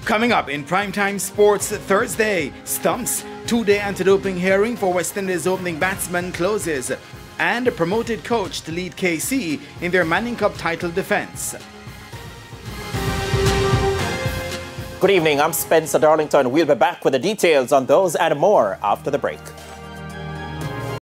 Coming up in Primetime Sports Thursday, stumps, two-day anti-doping hearing for West Indies opening batsman closes, and a promoted coach to lead KC in their Manning Cup title defence. Good evening, I'm Spencer Darlington. We'll be back with the details on those and more after the break.